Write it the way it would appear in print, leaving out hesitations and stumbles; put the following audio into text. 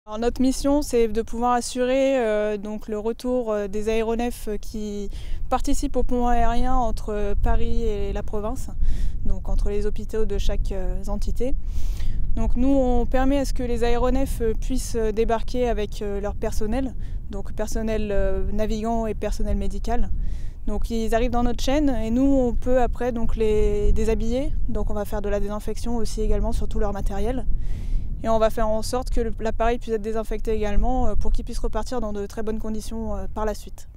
Alors, notre mission, c'est de pouvoir assurer donc le retour des aéronefs qui participent au pont aérien entre Paris et la province, donc entre les hôpitaux de chaque entité. Donc nous, on permet à ce que les aéronefs puissent débarquer avec leur personnel, donc personnel navigant et personnel médical. Donc ils arrivent dans notre chaîne et nous, on peut après donc les déshabiller. Donc on va faire de la désinfection aussi également sur tout leur matériel. Et on va faire en sorte que l'appareil puisse être désinfecté également pour qu'il puisse repartir dans de très bonnes conditions par la suite.